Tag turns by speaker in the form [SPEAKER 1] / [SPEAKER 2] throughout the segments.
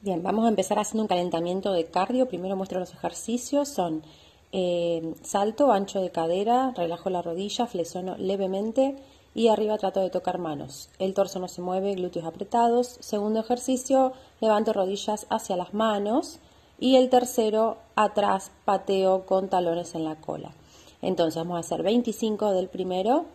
[SPEAKER 1] Bien, vamos a empezar haciendo un calentamiento de cardio. Primero muestro los ejercicios. Son salto, ancho de cadera, relajo la rodilla, flexiono levemente y arriba trato de tocar manos. El torso no se mueve, glúteos apretados. Segundo ejercicio, levanto rodillas hacia las manos. Y el tercero, atrás, pateo con talones en la cola. Entonces vamos a hacer 25 del primero.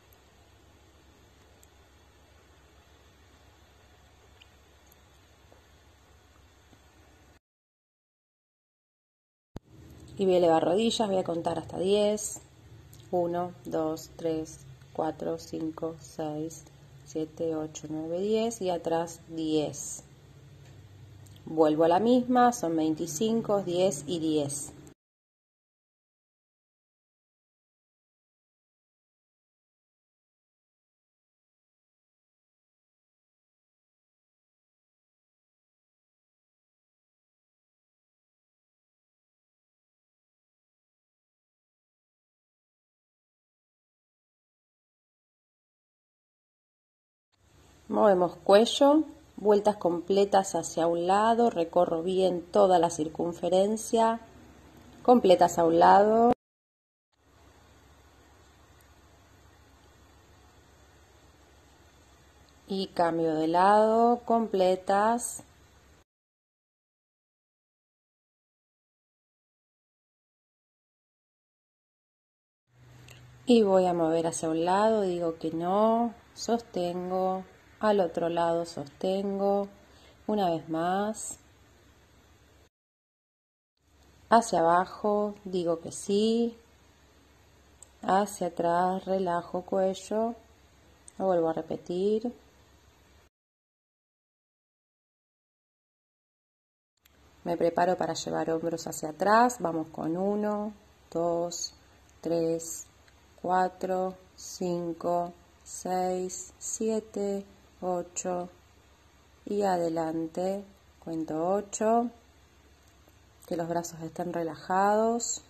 [SPEAKER 1] Y voy a elevar rodillas, voy a contar hasta 10. 1, 2, 3, 4, 5, 6, 7, 8, 9, 10 y atrás 10. Vuelvo a la misma, son 25, 10 y 10. Movemos cuello, vueltas completas hacia un lado, recorro bien toda la circunferencia, completas a un lado. Y cambio de lado, completas. Y voy a mover hacia un lado, digo que no, sostengo, al otro lado sostengo, una vez más. Hacia abajo, digo que sí. Hacia atrás, relajo cuello. Lo vuelvo a repetir. Me preparo para llevar hombros hacia atrás. Vamos con 1, 2, 3, 4, 5, 6, 7, 8 y adelante. Cuento 8. Que los brazos estén relajados.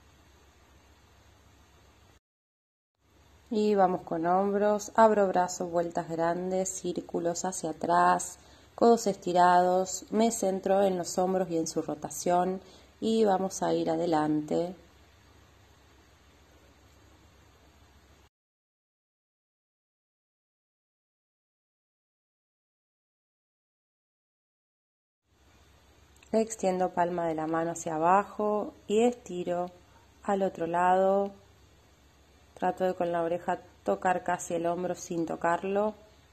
[SPEAKER 1] Y vamos con hombros, abro brazos, vueltas grandes, círculos hacia atrás, codos estirados, me centro en los hombros y en su rotación y vamos a ir adelante. Extiendo palma de la mano hacia abajo y estiro al otro lado. Trato de con la oreja tocar casi el hombro sin tocarlo.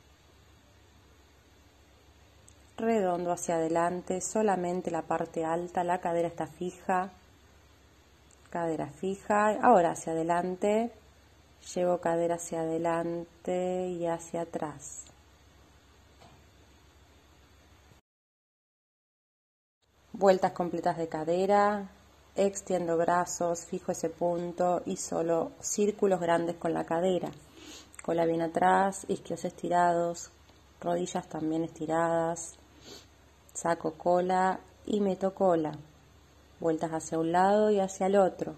[SPEAKER 1] Redondo hacia adelante, solamente la parte alta, la cadera está fija. Cadera fija, ahora hacia adelante, llevo cadera hacia adelante y hacia atrás. Vueltas completas de cadera, extiendo brazos, fijo ese punto y solo círculos grandes con la cadera. Cola bien atrás, isquios estirados, rodillas también estiradas. Saco cola y meto cola. Vueltas hacia un lado y hacia el otro.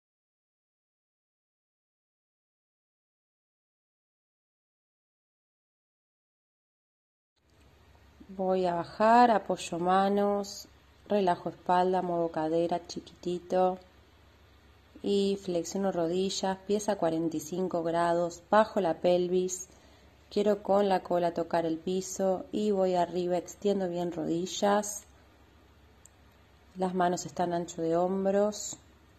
[SPEAKER 1] Voy a bajar, apoyo manos, relajo espalda, muevo cadera chiquitito y flexiono rodillas, pies a 45 grados, bajo la pelvis, quiero con la cola tocar el piso y voy arriba, extiendo bien rodillas, las manos están ancho de hombros.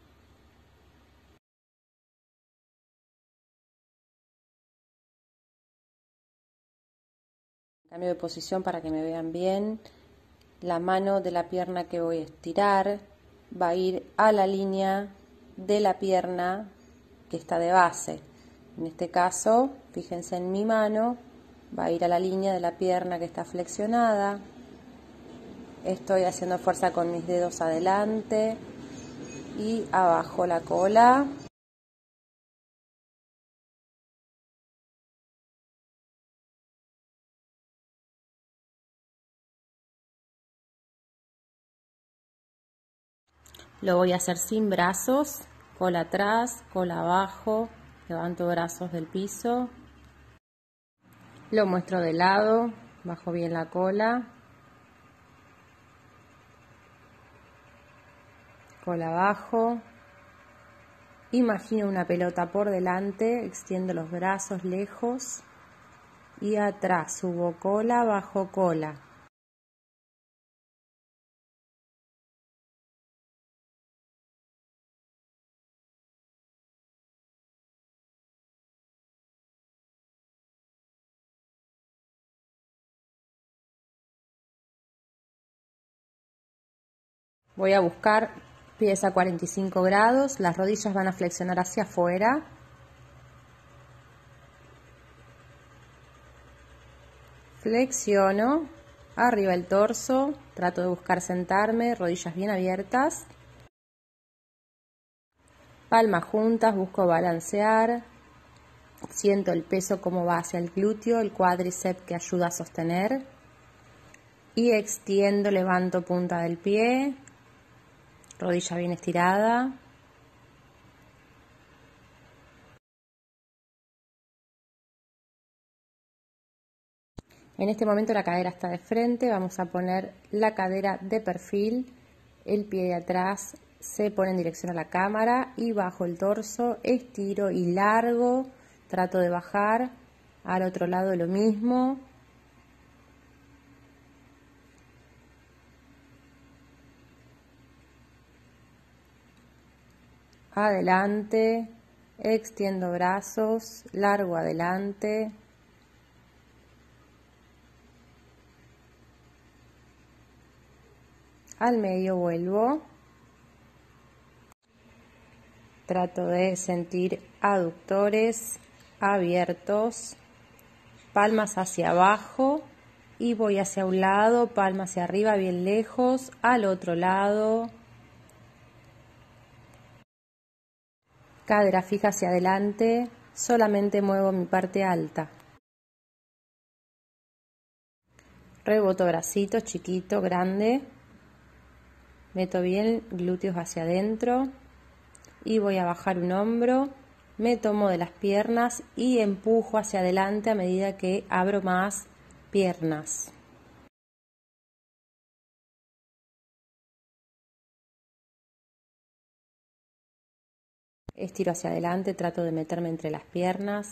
[SPEAKER 1] Cambio de posición para que me vean bien. La mano de la pierna que voy a estirar va a ir a la línea de la pierna que está de base. En este caso, fíjense en mi mano, va a ir a la línea de la pierna que está flexionada. Estoy haciendo fuerza con mis dedos adelante y abajo la cola. Lo voy a hacer sin brazos, cola atrás, cola abajo, levanto brazos del piso. Lo muestro de lado, bajo bien la cola. cola abajo. Imagino una pelota por delante, extiendo los brazos lejos y atrás subo cola, bajo cola. Voy a buscar pies a 45 grados, las rodillas van a flexionar hacia afuera. Flexiono, arriba el torso, trato de buscar sentarme, rodillas bien abiertas. Palmas juntas, busco balancear. Siento el peso como va hacia el glúteo, el cuádriceps que ayuda a sostener. Y extiendo, levanto punta del pie. Rodilla bien estirada. En este momento la cadera está de frente, vamos a poner la cadera de perfil, el pie de atrás se pone en dirección a la cámara y bajo el torso, estiro y largo, trato de bajar, al otro lado lo mismo. Adelante, extiendo brazos, largo adelante. Al medio vuelvo. Trato de sentir aductores abiertos, palmas hacia abajo y voy hacia un lado, palma hacia arriba bien lejos, al otro lado. Cadera fija hacia adelante, solamente muevo mi parte alta. Reboto bracitos, chiquito, grande. Meto bien glúteos hacia adentro y voy a bajar un hombro. Me tomo de las piernas y empujo hacia adelante a medida que abro más piernas. Estiro hacia adelante, trato de meterme entre las piernas.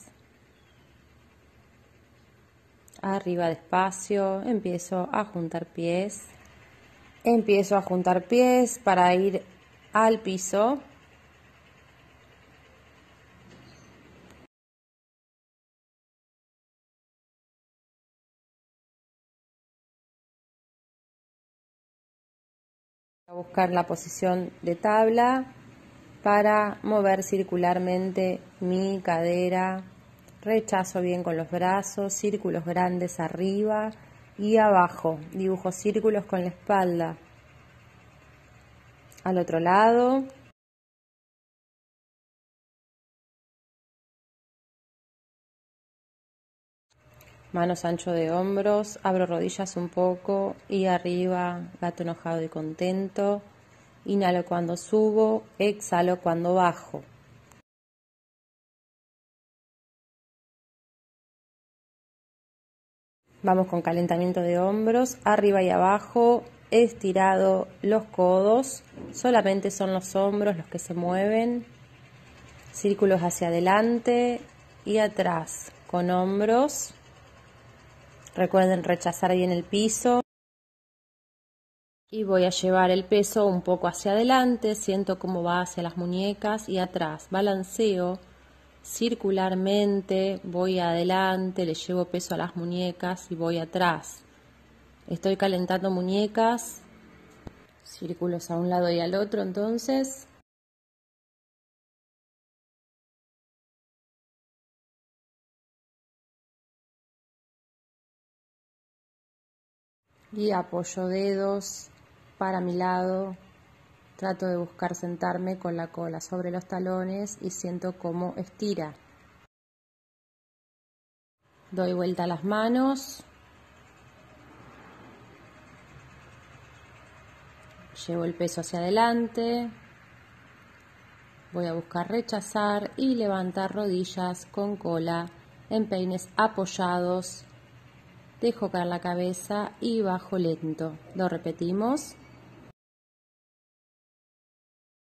[SPEAKER 1] Arriba despacio, empiezo a juntar pies. Empiezo a juntar pies para ir al piso. A buscar la posición de tabla para mover circularmente mi cadera. Rechazo bien con los brazos, círculos grandes arriba y abajo. Dibujo círculos con la espalda. Al otro lado. Manos ancho de hombros, abro rodillas un poco y arriba, gato enojado y contento. Inhalo cuando subo, exhalo cuando bajo. Vamos con calentamiento de hombros, arriba y abajo, estirado los codos, solamente son los hombros los que se mueven. Círculos hacia adelante y atrás con hombros. Recuerden rechazar bien el piso. Y voy a llevar el peso un poco hacia adelante, siento cómo va hacia las muñecas y atrás. Balanceo circularmente, voy adelante, le llevo peso a las muñecas y voy atrás. Estoy calentando muñecas, círculos a un lado y al otro entonces. Y apoyo dedos para mi lado. Trato de buscar sentarme con la cola sobre los talones y siento cómo estira. Doy vuelta a las manos. Llevo el peso hacia adelante. Voy a buscar rechazar y levantar rodillas con cola en peines apoyados. Dejo caer la cabeza y bajo lento. Lo repetimos.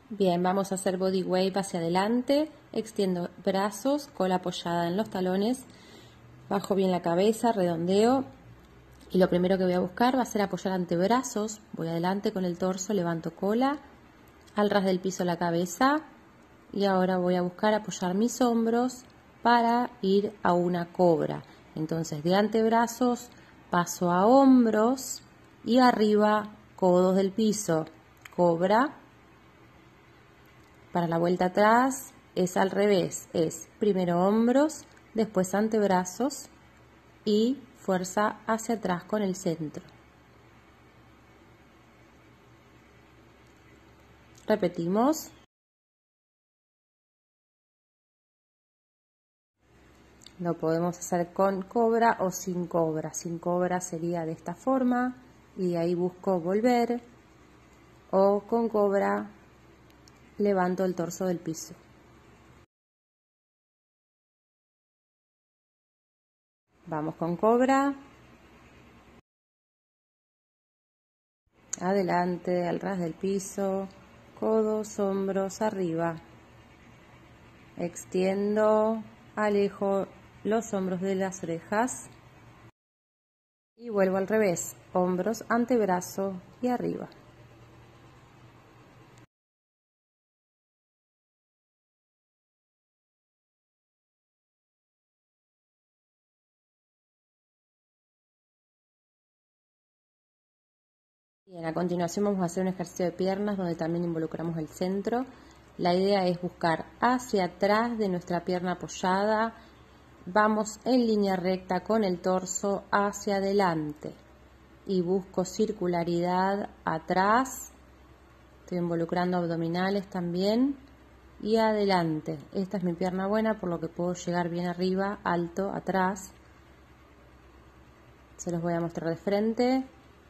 [SPEAKER 1] Bien, vamos a hacer body wave hacia adelante, extiendo brazos, cola apoyada en los talones, bajo bien la cabeza, redondeo y lo primero que voy a buscar va a ser apoyar antebrazos, voy adelante con el torso, levanto cola, al ras del piso la cabeza y ahora voy a buscar apoyar mis hombros para ir a una cobra. Entonces de antebrazos paso a hombros y arriba codos del piso, cobra. Para la vuelta atrás es al revés, es primero hombros, después antebrazos y fuerza hacia atrás con el centro. Repetimos. Lo podemos hacer con cobra o sin cobra. Sin cobra sería de esta forma y de ahí busco volver, o con cobra levanto el torso del piso. Vamos con cobra. Adelante, al ras del piso, codos, hombros, arriba. Extiendo, alejo los hombros de las orejas y vuelvo al revés, hombros, antebrazo y arriba. Bien, a continuación vamos a hacer un ejercicio de piernas donde también involucramos el centro. La idea es buscar hacia atrás de nuestra pierna apoyada. Vamos en línea recta con el torso hacia adelante y busco circularidad atrás. Estoy involucrando abdominales también y adelante. Esta es mi pierna buena, por lo que puedo llegar bien arriba, alto, atrás. Se los voy a mostrar de frente.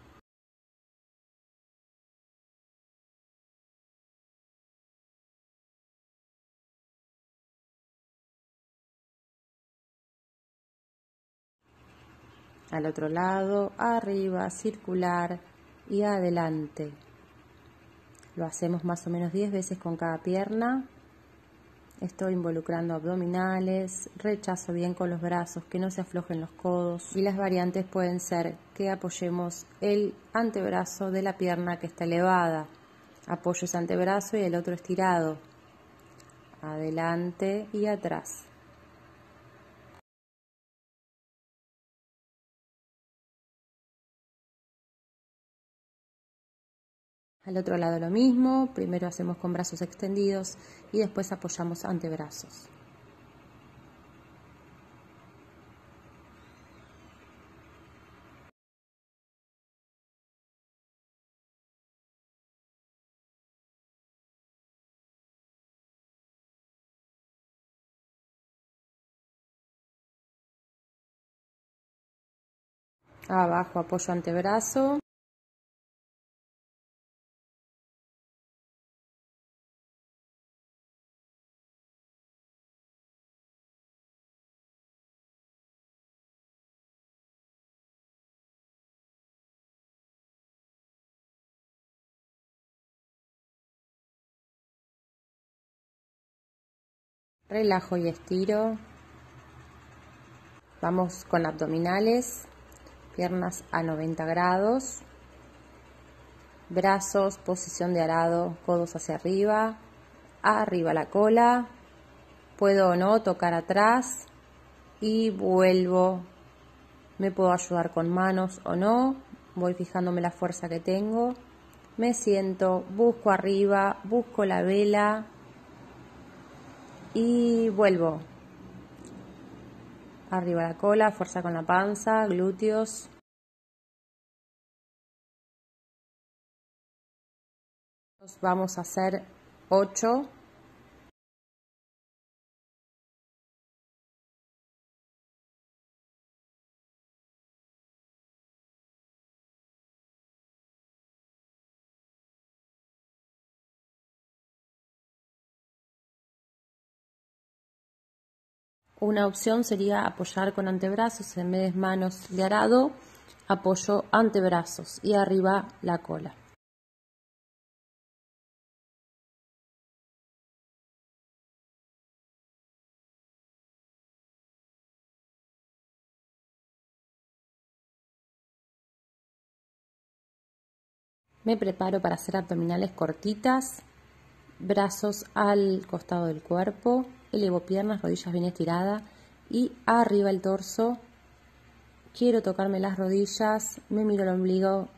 [SPEAKER 1] Al otro lado, arriba, circular y adelante. Lo hacemos más o menos 10 veces con cada pierna. Estoy involucrando abdominales, rechazo bien con los brazos, que no se aflojen los codos. Y las variantes pueden ser que apoyemos el antebrazo de la pierna que está elevada. Apoyo ese antebrazo y el otro estirado. Adelante y atrás. Al otro lado lo mismo, primero hacemos con brazos extendidos y después apoyamos antebrazos. Abajo apoyo antebrazo. Relajo y estiro. Vamos con abdominales, piernas a 90 grados, brazos, posición de arado, codos hacia arriba, arriba la cola, puedo o no tocar atrás y vuelvo. Me puedo ayudar con manos o no, voy fijándome la fuerza que tengo, me siento, busco arriba, busco la vela y vuelvo. Arriba la cola, fuerza con la panza, glúteos. Vamos a hacer 8. Una opción sería apoyar con antebrazos, en vez de manos de arado, apoyo antebrazos y arriba la cola. Me preparo para hacer abdominales cortitas, brazos al costado del cuerpo, elevo piernas, rodillas bien estiradas y arriba el torso. Quiero tocarme las rodillas, me miro el ombligo.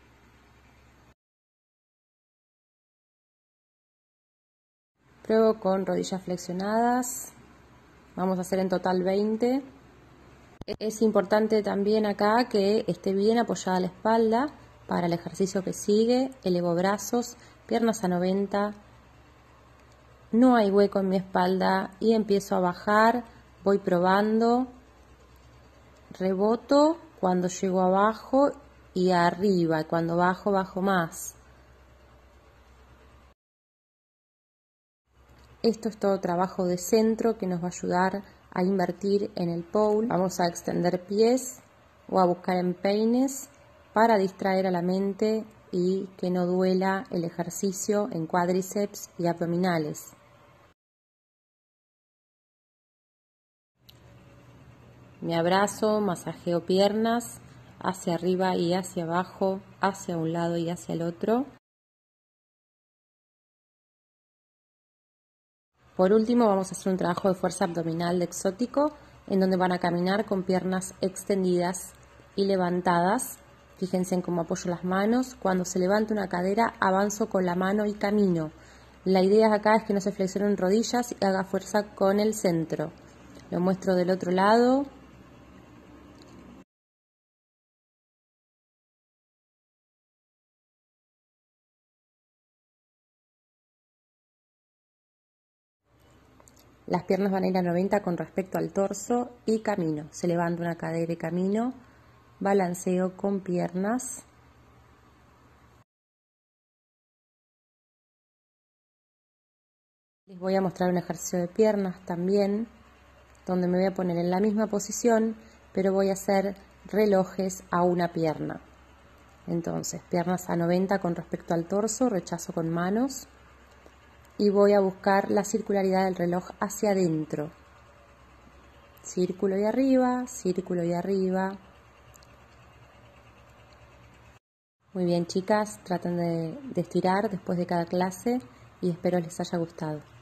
[SPEAKER 1] Pruebo con rodillas flexionadas. Vamos a hacer en total 20. Es importante también acá que esté bien apoyada la espalda para el ejercicio que sigue. Elevo brazos, piernas a 90. No hay hueco en mi espalda y empiezo a bajar. Voy probando. Reboto cuando llego abajo y arriba. Cuando bajo, bajo más. Esto es todo trabajo de centro que nos va a ayudar a invertir en el pole. Vamos a extender pies o a buscar empeines para distraer a la mente y que no duela el ejercicio en cuádriceps y abdominales. Me abrazo, masajeo piernas hacia arriba y hacia abajo, hacia un lado y hacia el otro. Por último vamos a hacer un trabajo de fuerza abdominal de exótico en donde van a caminar con piernas extendidas y levantadas. Fíjense en cómo apoyo las manos. Cuando se levanta una cadera avanzo con la mano y camino. La idea acá es que no se flexionen rodillas y haga fuerza con el centro. Lo muestro del otro lado. Las piernas van a ir a 90 con respecto al torso y camino. Se levanta una cadera y camino. Balanceo con piernas. Les voy a mostrar un ejercicio de piernas también, donde me voy a poner en la misma posición, pero voy a hacer relojes a una pierna. Entonces, piernas a 90 con respecto al torso, rechazo con manos. Y voy a buscar la circularidad del reloj hacia adentro. Círculo y arriba, círculo y arriba. Muy bien, chicas, traten de estirar después de cada clase y espero les haya gustado.